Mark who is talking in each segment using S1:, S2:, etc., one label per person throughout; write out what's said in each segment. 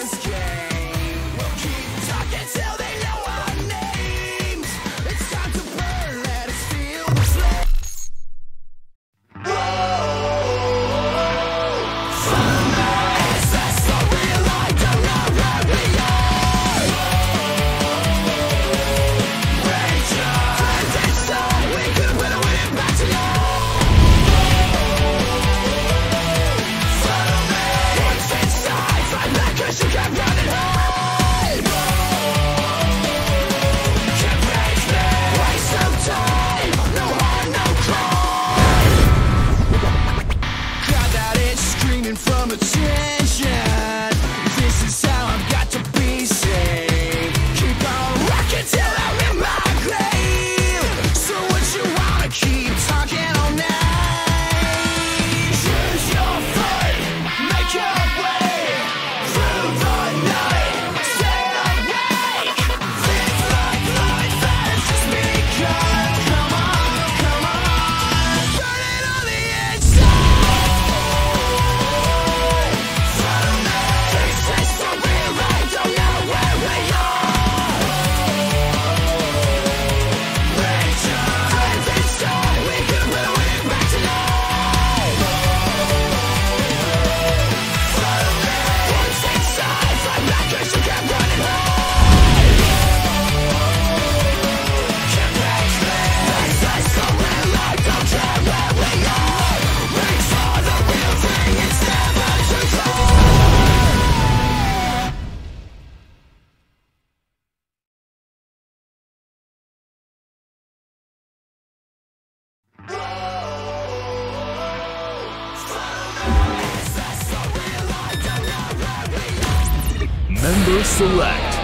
S1: Member select.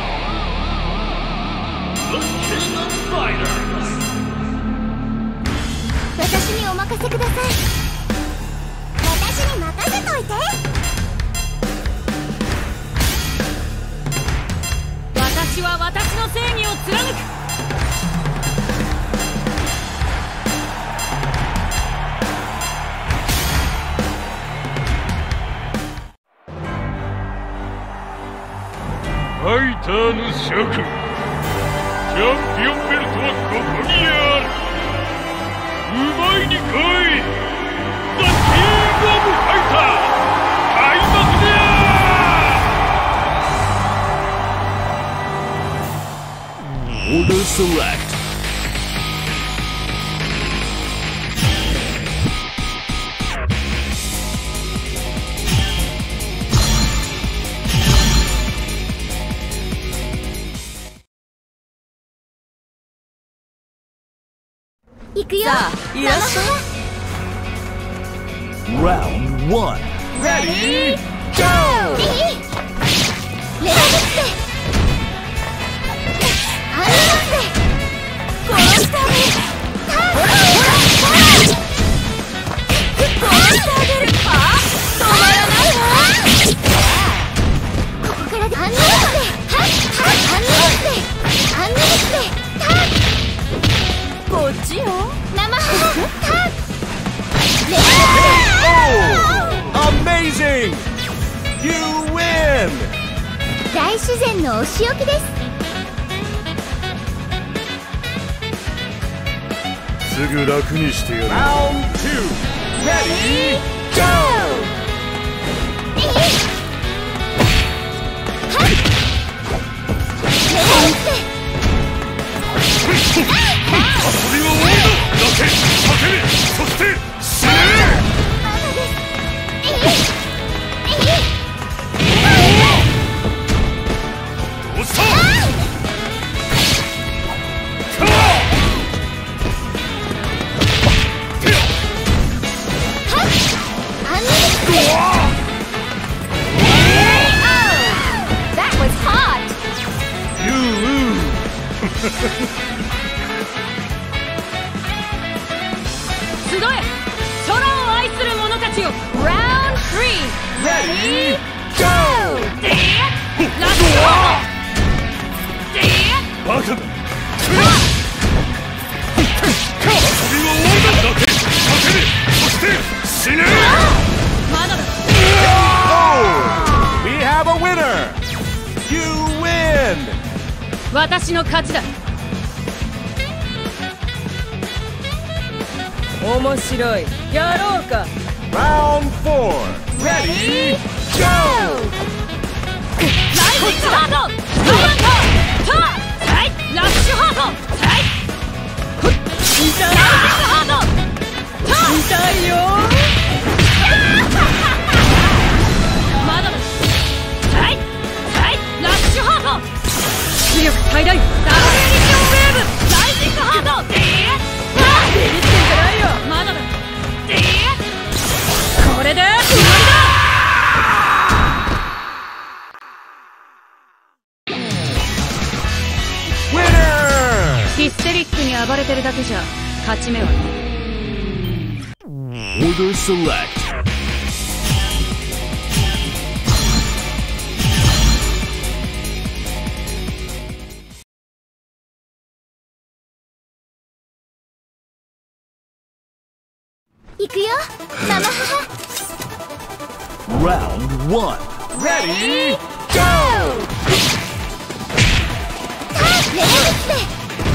S1: The King of Fighters.
S2: 私にお任せください。私に任せといて。
S3: 私は私の正義を貫く。
S1: ファイターの諸君、チャンピオンベルトはここにある。奪いに来い。 The King of Fighters 開幕だ。 Order select. Round 1.
S2: Ready, go!
S1: Amazing! You win!
S2: 大自然のお仕置きです。
S1: すぐ楽にしてやる。Round 2. Ready, go! 遊びは終わりだ。泣け、叫べ、そして死ね。
S3: 集え、空を愛する者たちよ。 Round 3. Ready, go! ラスト
S1: バカだ。遊びは終わりだ。泣け、叫べ、そして死ね。
S3: まだだ。
S1: We have a
S4: winner! You win!
S3: 私の勝ちだ。面白い。やろうか。
S4: Round 4. Ready? Go!
S3: ライジングハート、サイラント、ター、サイ、ラッシュハート、サイ、ライジングハート、ター、痛いよ。まだだ。サイ、サイ、ラッシュハート、出力最大、ダブルエディションウェーブ、ライジングハート、ビビってんじゃないよ。まだだ。これで終わりだ。ヒステリックに暴れてるだけじゃ勝ち目はない。
S1: Order select.
S2: 行くよママ母。
S1: Round 1.
S4: Ready? Go!
S2: レベルスで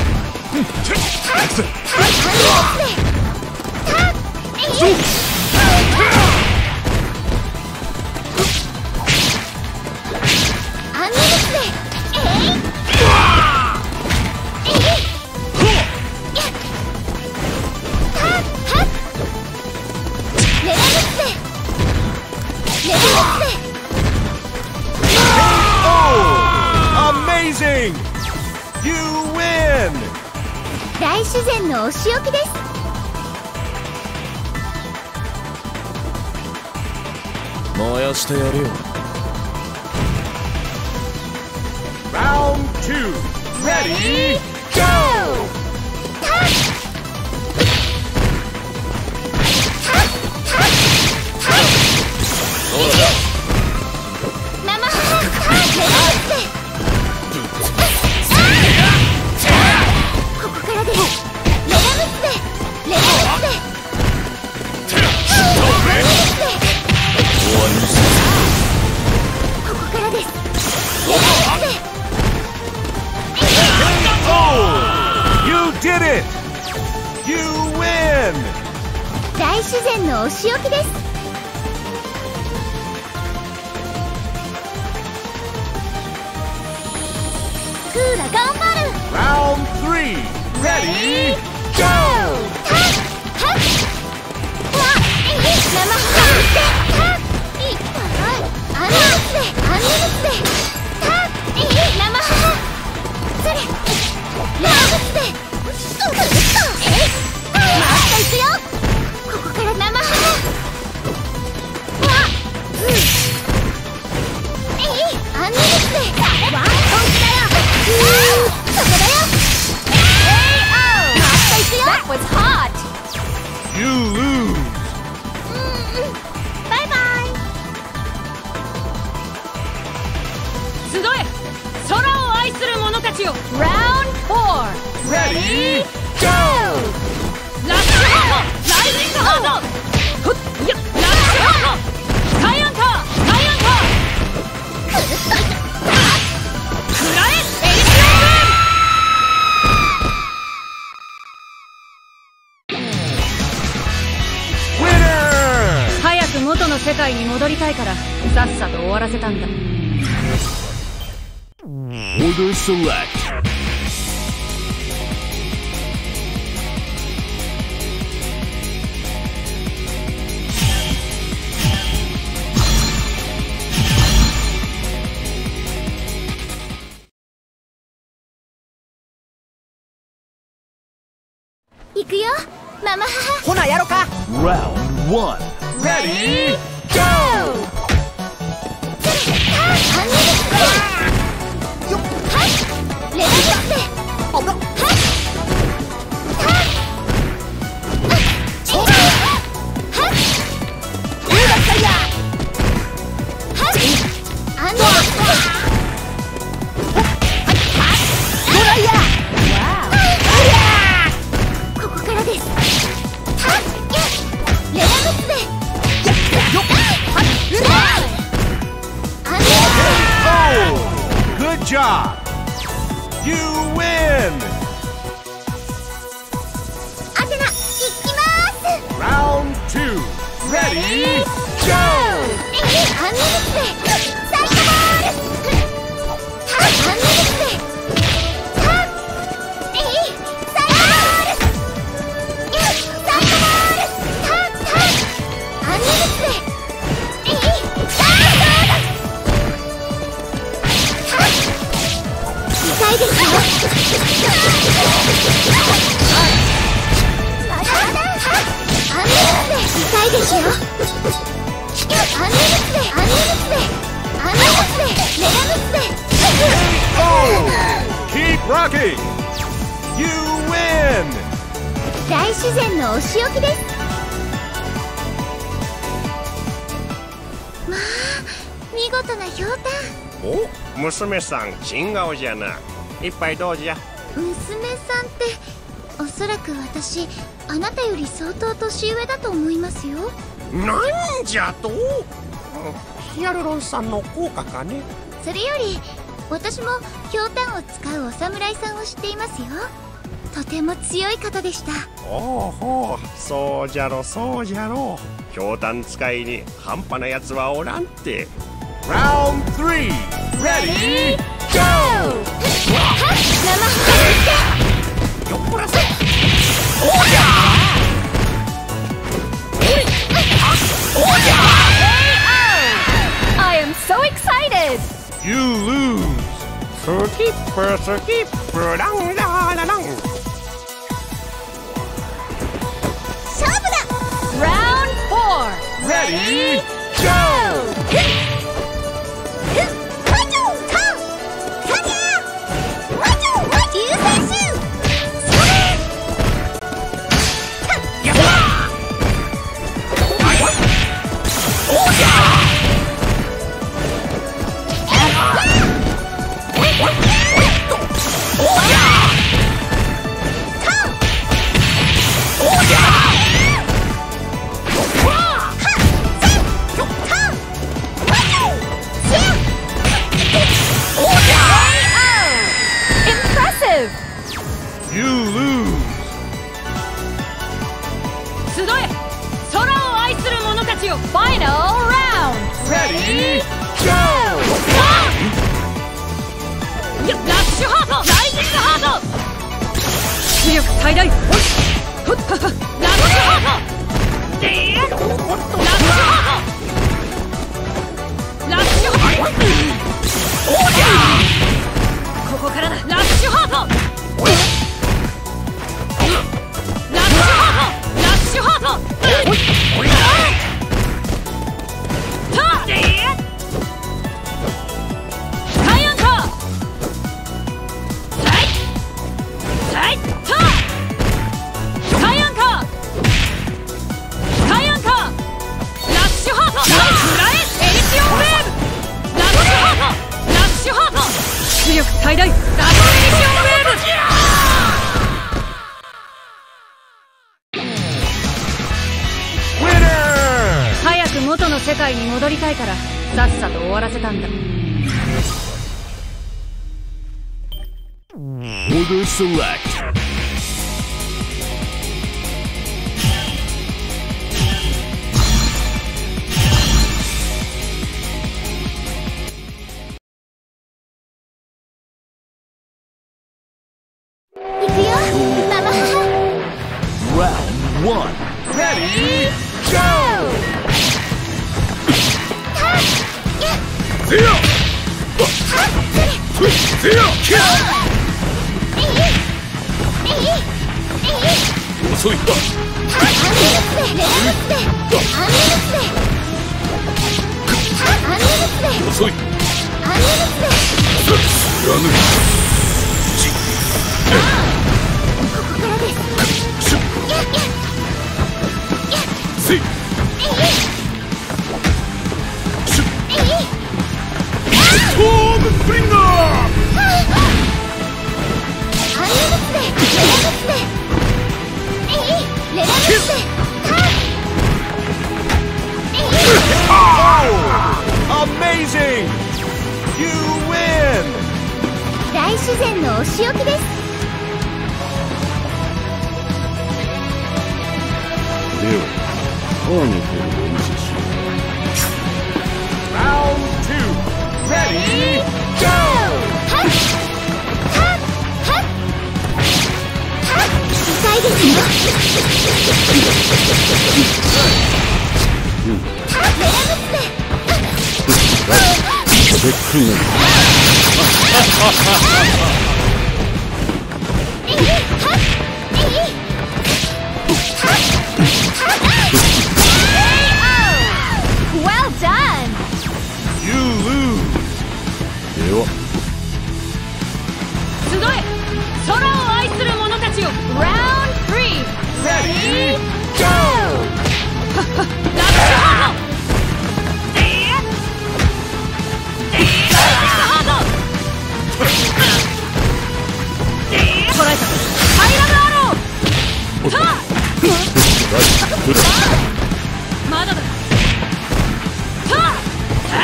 S4: Amazing! You win!
S2: 大自然のお仕置きです。
S4: 燃やしてやるよ。Round 2. Ready? Go! 大自然のお仕置きです。クーラ頑張る。 Round 3. Ready? Go!
S3: 元の世界に戻りたいからさっさと終わらせたんだ。
S1: Order select.
S2: 行くよママ母。
S5: ほなやろか。
S1: Round 1.
S4: Ready? Go!
S2: レベル
S4: job! You win!
S2: アテナ、行きまーす。
S4: Round 2. Ready, go!
S2: アンミルスでサイドボール。アンミルスでサイドボール。サイドボール。アンミルスで痛いですよ。アンミルスで痛いですよ。アンミルスでアンミルスでアンミルスでレラムスで
S4: Keep rocking! You win!
S2: 大自然のお仕置きです。まあ見事なひょうたん。
S5: お、娘さん新顔じゃな。一杯どうじゃ。
S2: 娘さんっておそらく私あなたより相当年上だと思いますよ。
S5: なんじゃと。ヒアルロン酸の効果かね。
S2: それより私もひょうたんを使うお侍さんを知っていますよ。とても強い方でした。
S5: おうほう、そうじゃろそうじゃろ。ひょうたん使いに半端なやつはおらんて。
S4: Round 3. Ready, go!
S2: 生
S5: よっこらせ。
S2: おじゃおじゃ
S3: I am so excited!
S4: You lose!
S5: スキップスキップランラララン。
S2: 勝負だ。
S3: Round 4!
S4: Ready, go!
S3: 最大ラッシュハートラッシュハートラッシュハートここからだラッシュハートラッシュハートラッシュハート強く最大ダブルエディションウェーブ。早く元の世界に戻りたいからさっさと終わらせたんだ。
S1: Order select.
S4: Round 1. Ready, go! Amazing! You win!
S2: 大自然のお仕置きです。
S1: ではターゲットをお見せしよう。
S4: Round 2 Ready Go!
S2: はっはっはっはっ痛いですよ。はっレラムスでWell done!
S4: You lose!
S1: では
S3: 集え空を愛する者たちよ。
S2: Round 3
S4: Ready Go!
S3: ラッシュハート捉えた。ハイラブアロー。さあまだだ。さあはい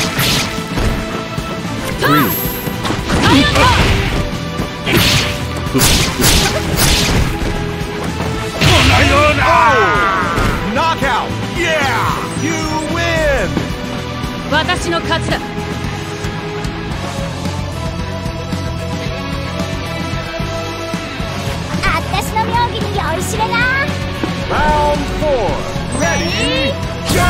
S3: さあサイアント
S4: Knockout! Yeah! You win!
S3: 私の勝ちだ。
S2: 私の妙義に酔いしれな。
S4: Round 4 Ready Go!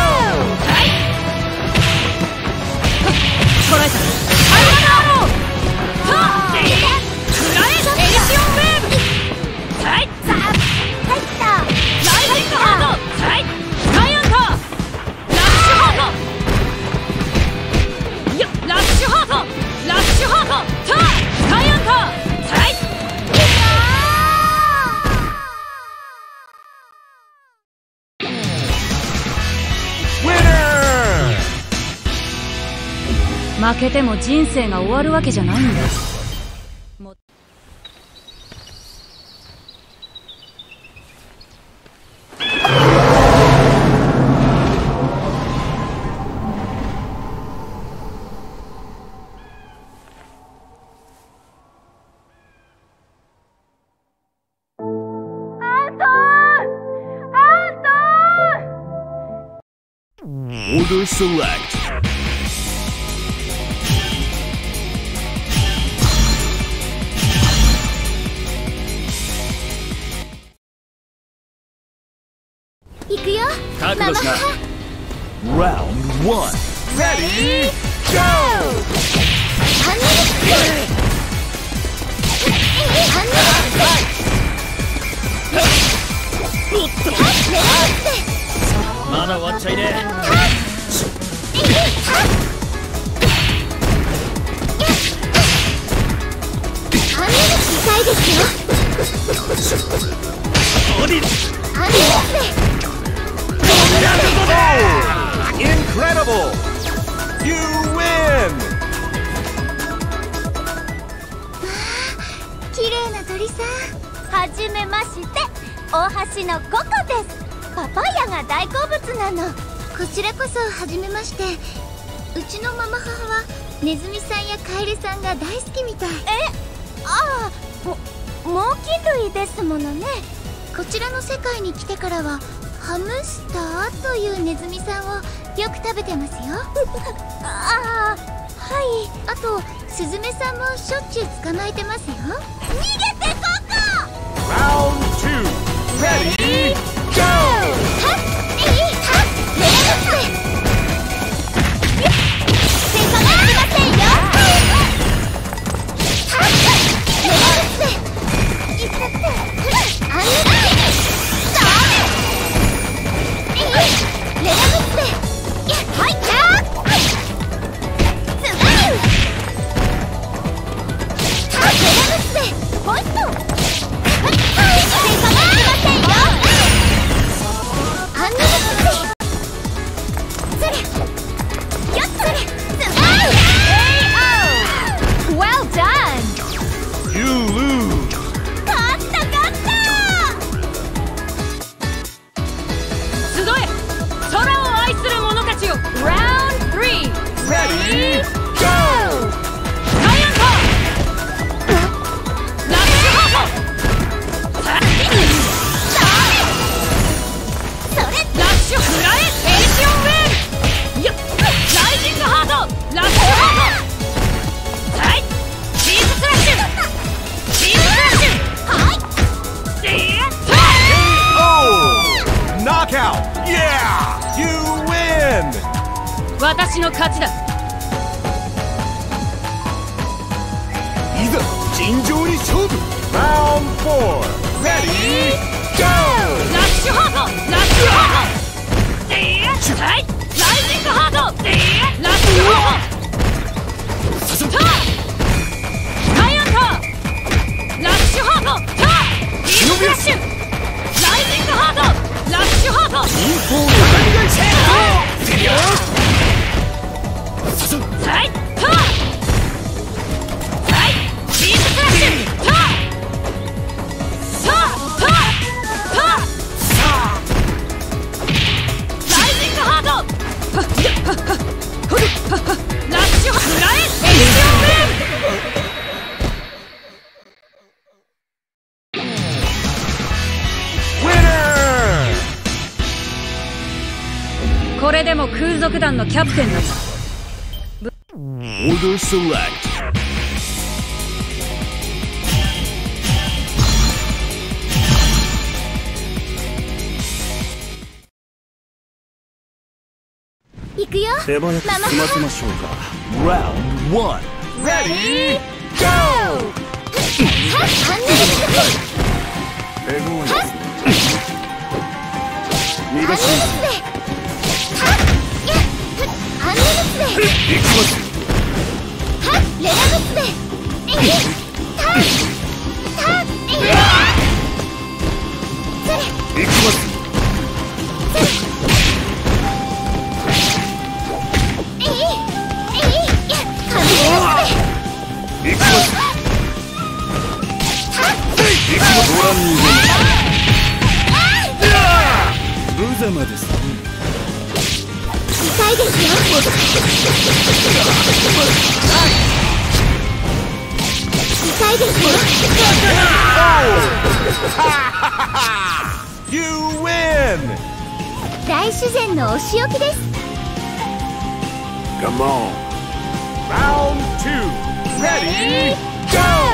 S3: 捉えた。ハイラブアロー。さあくらえエリシオンウェーブ。はい
S2: ザッ入った。
S3: ライジングハート。はいスカイアンカー。ラッシュハート。いやラッシュハート。ラッシュハート。さあスカイアンカー。はい負けても人生が終わるわけじゃないんだ。
S1: Order select.
S2: 行くよ。
S1: 覚悟しな。Round 1
S4: Ready Go!
S2: ハンドルスプレー。ハンドルスプレー。レラムスで。
S1: まだ終わっちゃいねえ。
S2: ハンドルス痛いですよ。ハンドルスで。
S4: Incredible! You win!
S2: 綺麗な鳥さん、はじめまして。大橋のココです。パパイヤが大好物なの。こちらこそはじめまして。うちのママ母はネズミさんやカエルさんが大好きみたい。ああ、猛禽類ですものね。こちらの世界に来てからはハムスターというネズミさんをよく食べてますよ。ああ、はい。あとスズメさんもしょっちゅう捕まえてますよ。逃げてココ。
S4: Round 2 Ready Go!
S2: はっレラムスで。手がありませんよ。はっレラムスで。いったってあんなにダメ。レラムスで。はいっつまる。はっレラムスで。ポイント。手がありませんよ。
S3: 私の勝ちだ。
S4: いざ尋常に勝負。 Round 4 Ready Go。
S3: ラッシュハート、ラッシュハート、はい、ライジングハート、ラッシュハート、ターン、タイアンター、ラッシュハート、ターン、ディープフラッシュ、ライジングハート、ラッシュハート、
S4: インフォームガンガンシェート。
S3: はい、ターン、はい、ディープフラッシュ、ターン、さあ、ターン、ターン、ライジングハート、ラッシュハート、フラエエディションウェーブ。これでも空賊団のキャプテンだ。
S4: Order select。
S2: 行くよ。
S4: 手早く済ませましょうか。 Round 1 Ready Go。 エゴイス逃がし
S2: ハンネルスで
S4: 行きます。
S2: レラムスで
S4: 行きます。行きます。ご覧に入れ無様ですね。
S2: 痛いですよ。痛いですよ。
S4: You win。
S2: 大自然のお仕置きです。
S4: Come on。 Round 2 Ready Go。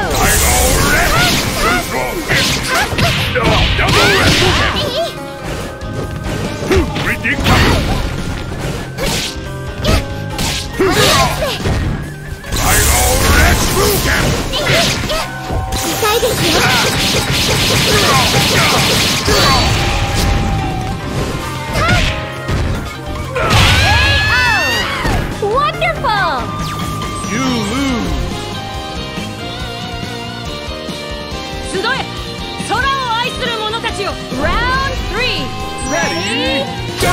S2: 痛いですよ。Wonderful。
S4: You lose。
S3: 集え、空を愛する者たちよ。 Round 3
S4: Ready Go。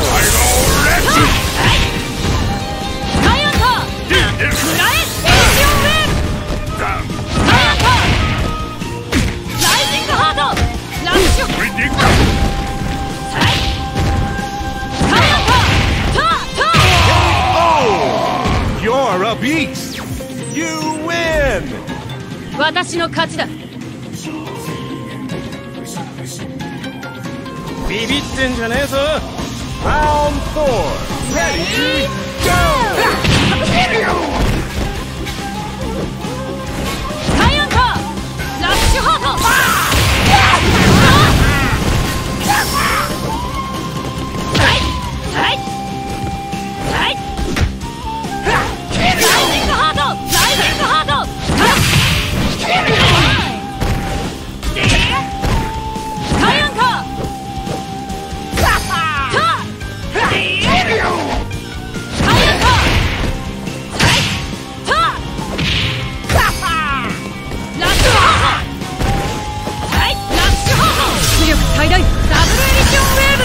S3: タイアンター、フラエエディションウェーブ。タイアンター、ライジングハート、ラッシュ、はい、タイアンター、ター、
S4: You're a beast. You win.
S3: 私の勝ちだ。
S4: ビビってんじゃねえぞ。Round 4 Ready Go。
S3: タイアンター、ラッシュハート、はいはいはい、ライジングハート、ライジングハート、タイアンター、最大ダブルエディションウェーブ。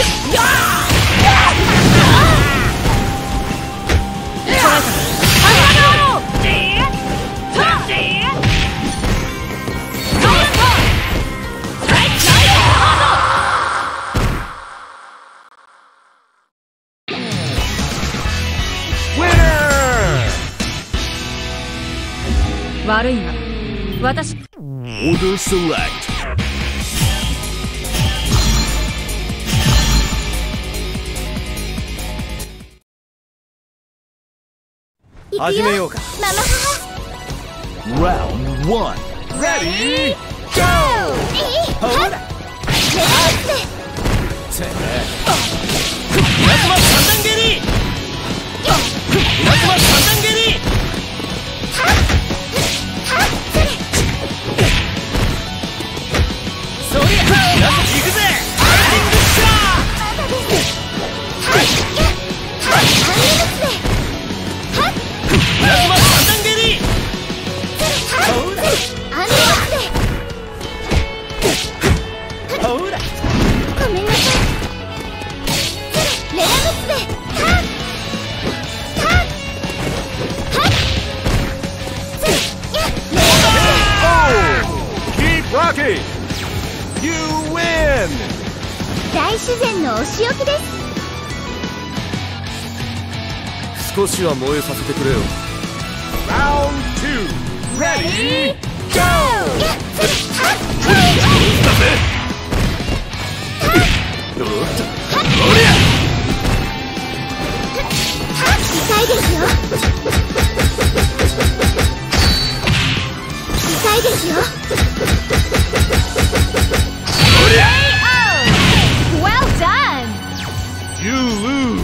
S3: 悪いが私。
S4: Order select。 始めようか。
S2: ママ母。
S4: Round 1 Ready Go。 ほら。
S2: レラムスで
S4: てめえ。夏間三段蹴り。 稲妻三段蹴り。そりゃ行くぜ。アイリングシャー。稲妻三段蹴り。ほらほら。
S2: ごめんなさい。レアムスで
S4: Keep rocking! You win!
S2: 大自然のお仕置きです。
S4: 少しは燃えさせてくれよ。Round 2 Ready Go!
S2: 痛いですよ。痛いですよ。Well done!
S4: You lose!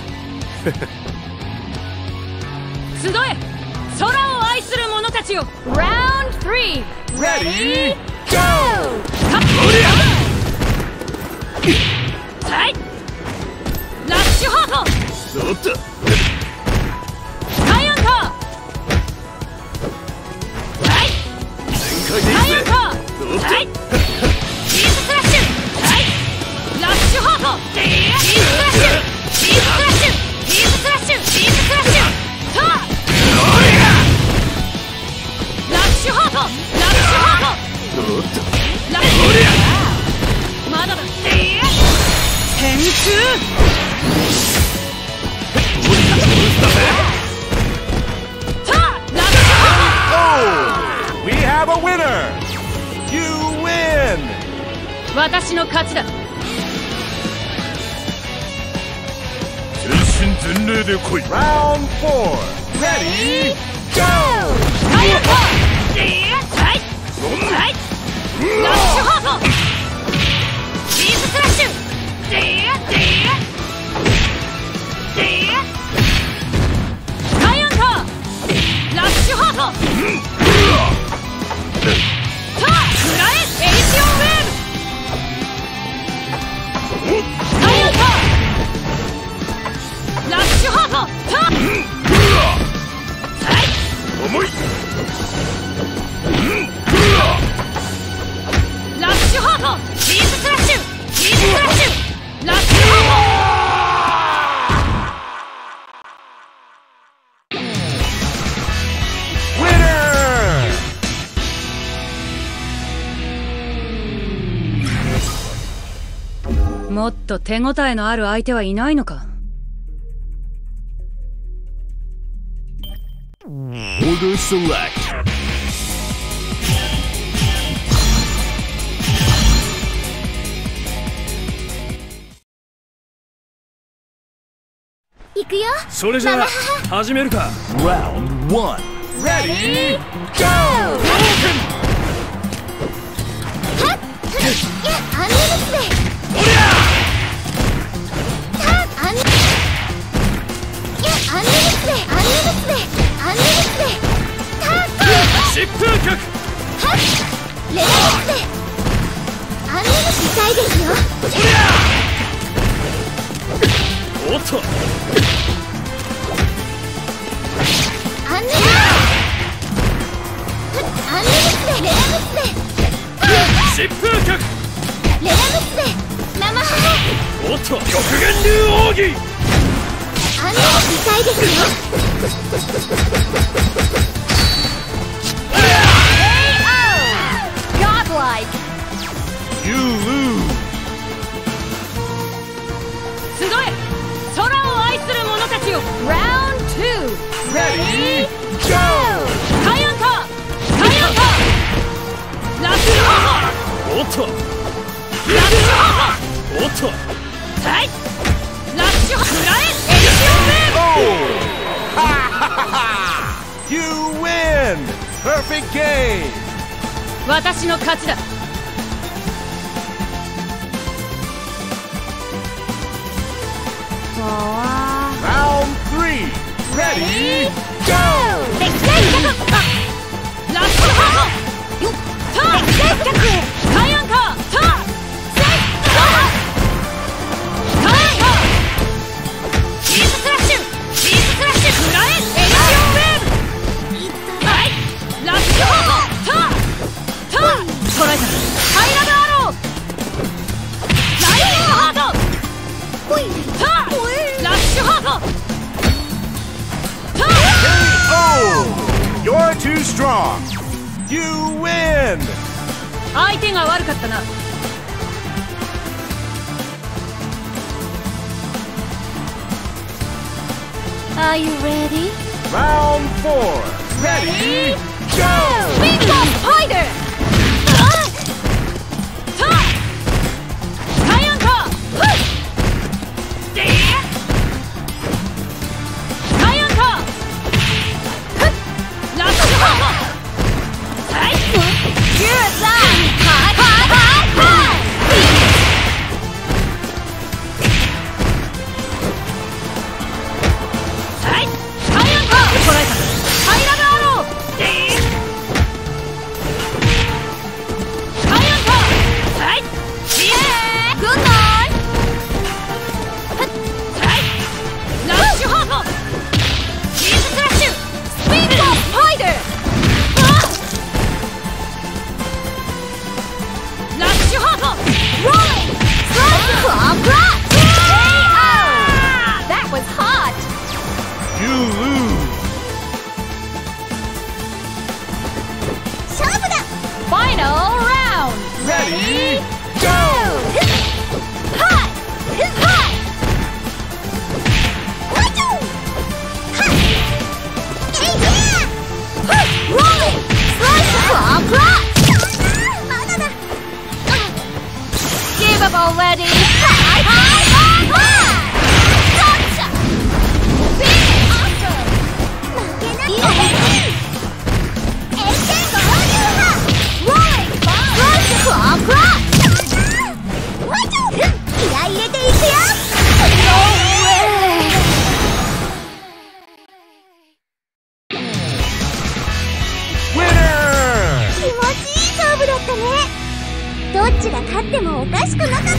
S3: 集え空を愛する者たちよ。 Round 3
S4: Ready Go!
S3: はいラッシュハート。
S4: おっと
S3: スカイアンカー。はい
S4: 全開で
S3: スカイアンカー。
S4: おっと
S3: はいチーズスラッシュ。はいラッシュハート。チーズスラッシュチーズスラッシュチーズスラッシュチーズスラッシュ。さあラッシュハートラッシュハート。
S4: おっと
S3: ラッシュまだだ。天空。
S4: Oh! We have a winner! You win!
S3: 私の勝ちだ。
S1: 全身全霊で来い。
S4: Round 4 Ready Go!
S3: スカイアンカー。はいはいラッシュハート。チーズスラッシュ。スカイアンカー。ラッシュハート。さあ食らえエリシオンウェーブ。スカイアンカー。ラッシュハート。さあはい
S1: 重い。
S3: ラッシュハート。チーズスラッシュチーズスラッシュラッシュハート。もっと手応えのある相手はいないのか。
S4: Order select.
S2: 行くよ。
S1: それじゃあ始めるか。
S4: Round 1 Ready Go!
S2: アンネルスで
S4: おりゃ
S2: アンネルスで
S1: 疾風脚。
S2: レアムスでアンネルス痛いですよ。
S1: おっと
S2: アンネルスでレアムスで
S1: 疾風脚。
S2: レアムスで生ハ
S1: おっと極限流奥義。
S2: アンネルス痛いですよ。Godlike!
S4: You lose!
S3: 集え空を愛する者たちよ。 Round 2
S4: Ready Go!
S3: スカイアンカースカイアンカー。ラッシュハー
S1: おっと
S3: ト。ラッシュハー
S1: おっと
S3: ト。はいラッシュハート。食らえエリシオンウェーブ。
S4: You win! Perfect game!
S3: 私の勝ちだ。
S4: Round 3 Ready, go!
S3: ラッシュハートよっターンタイアンカーターンセイターンカーチーズスラッシュフラエエリジオンウェーブはいラッシュハートターン捉えたハイラブアローライジングハートターンラッシュハートターン
S4: You're too strong. You win.
S3: 相手が悪かったな。
S2: Are you ready?
S4: Round 4. Ready, go!
S3: Big Boss Spider! ターンタイアンカーでタイアンカーラッシュハートはいAlready!
S4: Winner!
S2: 気持ちいい勝負だったね。どっちが勝ってもおかしくなかったよ。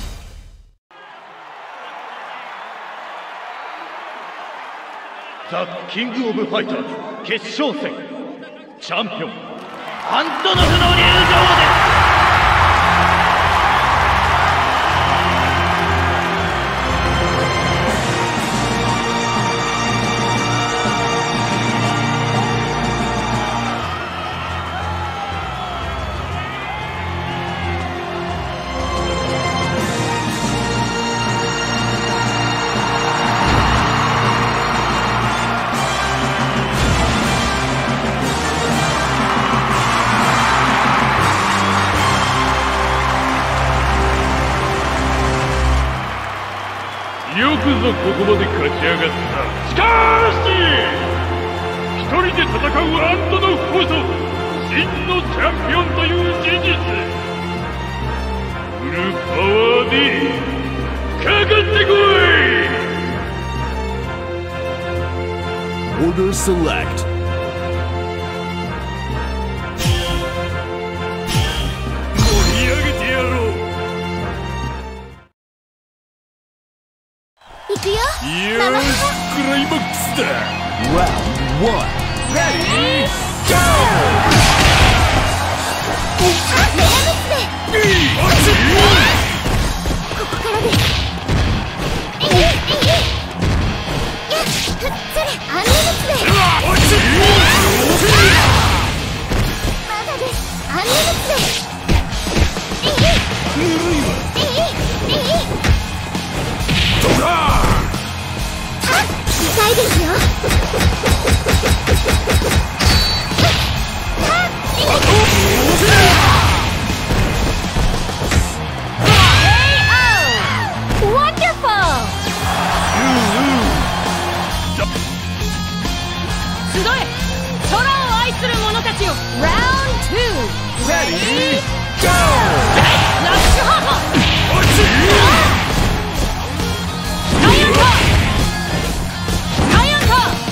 S1: ザ・キング・オブ・ファイターズ決勝戦チャンピオンアントノフの入場です。よくぞここまで勝ち上がった。しかし一人で戦うアントノフこそ真のチャンピオンという事実。フルパワーでかかってこい。
S4: Order select.
S1: 盛り上げてやろう。
S2: いくよ。
S1: よーし、クライマックスだ。
S4: Round 1. Ready, go!
S2: レアムスでここからです。それアンリムスでまだです。アンリムスで痛いですよ。
S3: 集え空を愛する者たちよ。ラウンド
S4: Ready, go!
S3: 2ラッシュハートタイアンカータイアンカー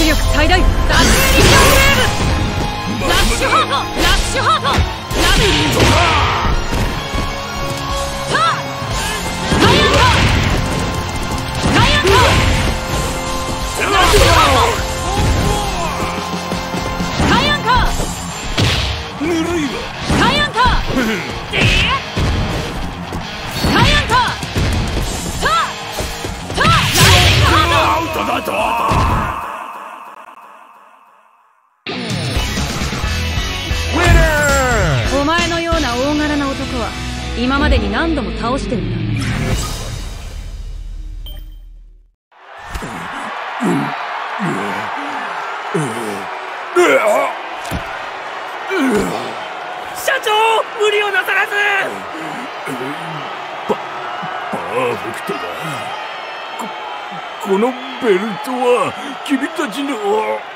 S3: 視力最大ダブルエディションウェーブラッシュハートラッシュハートラッシュさあダイアントダイアントラッシュハートダイアント
S1: ぬるいわ。
S3: ダイアントダイアントさあライジングハート
S1: アウトだと。
S3: お前のような大柄な男は今までに何度も倒してるんだ。
S1: 社長、無理をなさらず。パーフェクトだ。このベルトは君たちの。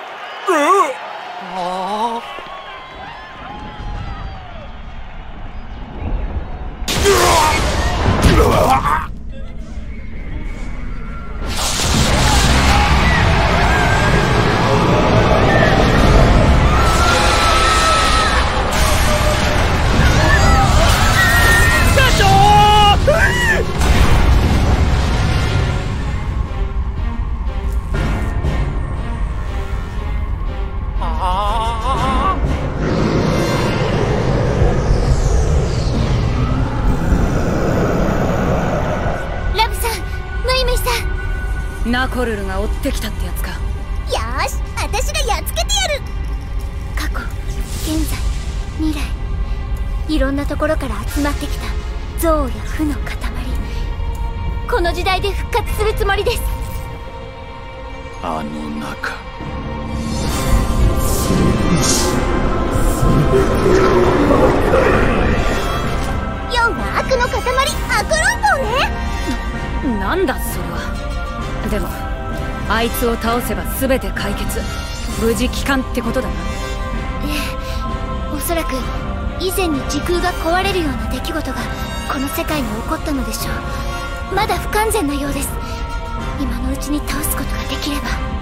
S3: ナコルルが追ってきたってやつか。
S2: よーし、私がやっつけてやる。過去、現在、未来、いろんなところから集まってきた憎悪や負の塊。この時代で復活するつもりです。
S1: あの中。
S2: 4は悪の塊、悪論法ね。
S3: なんだそれは。でもあいつを倒せば全て解決、無事帰還ってことだな。
S2: ええ、おそらく以前に時空が壊れるような出来事がこの世界に起こったのでしょう。まだ不完全なようです。今のうちに倒すことができれば。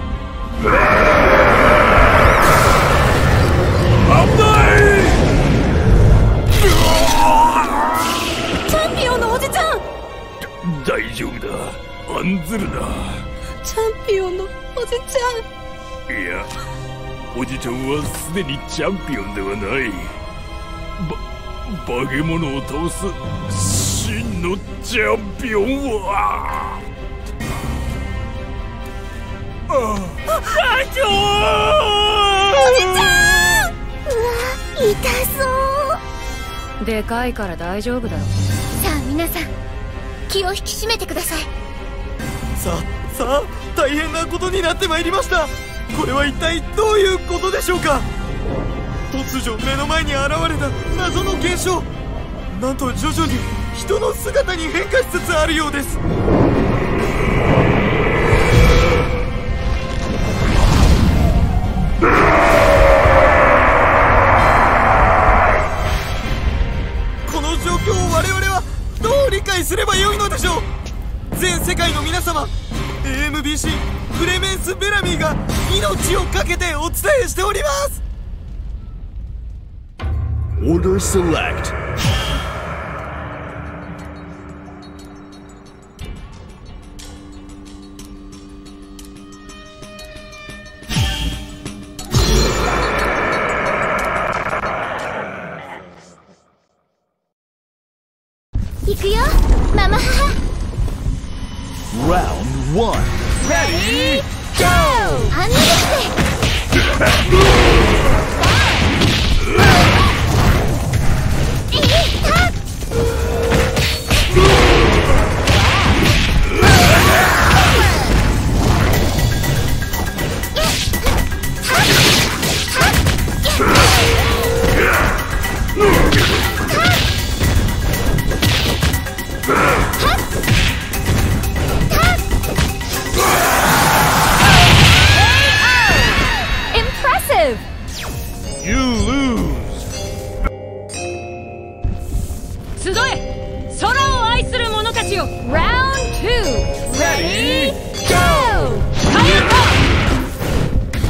S1: 危ない。
S3: チャンピオンのおじちゃん。
S1: 大丈夫だ、案ずるな。
S3: チャンピオンのおじちゃん。
S1: いや、おじちゃんはすでにチャンピオンではない。化け物を倒す真のチャンピオンは。隊長。
S2: おじちゃん。うわ、痛そう。
S3: でかいから大丈夫だろ。
S2: さあ皆さん、気を引き締めてください。
S6: さあ大変なことになってまいりました。これは一体どういうことでしょうか。突如目の前に現れた謎の現象、なんと徐々に人の姿に変化しつつあるようです。この状況を我々はどう理解すればよいのでしょう。全世界の皆様、 AMBC クレメンス・ベラミーが命を懸けてお伝えしております。
S4: Order select. Round 1.
S2: Ready, go! 反応して
S3: Round 2 Ready, go! ハヤト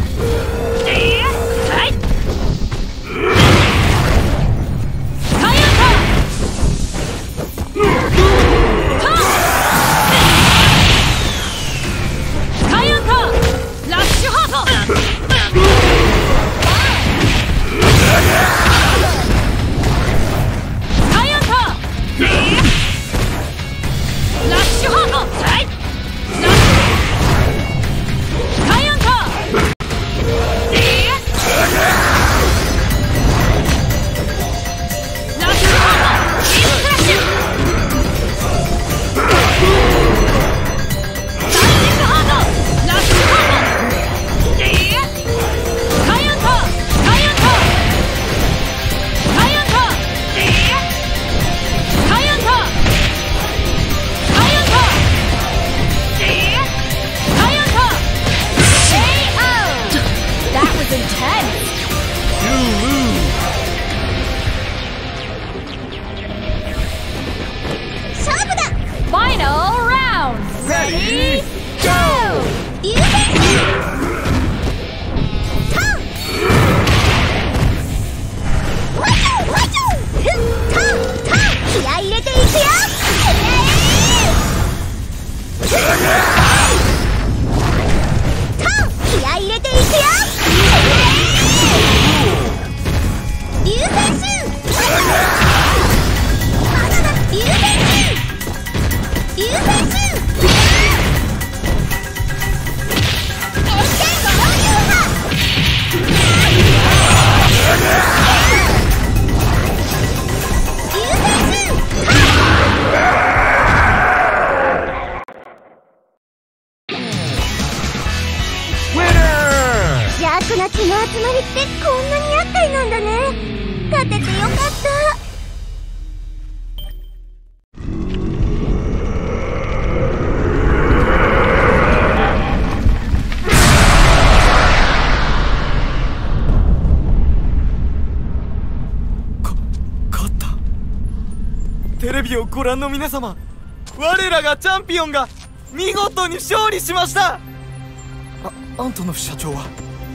S6: テレビをご覧の皆様、我らがチャンピオンが見事に勝利しました。アントノフ社長は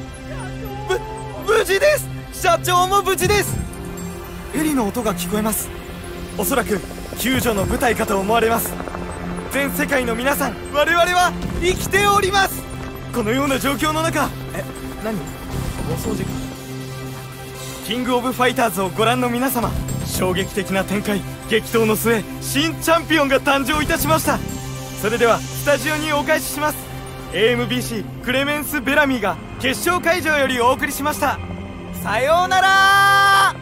S6: 無事です。社長も無事です。ヘリの音が聞こえます。おそらく救助の部隊かと思われます。全世界の皆さん、我々は生きております。このような状況の中、何？お掃除か。キングオブファイターズをご覧の皆様、衝撃的な展開、激闘の末、新チャンピオンが誕生いたしました。それではスタジオにお返しします。 AMBC クレメンス・ベラミーが決勝会場よりお送りしました。さようなら。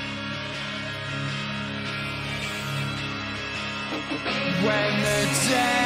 S7: When the day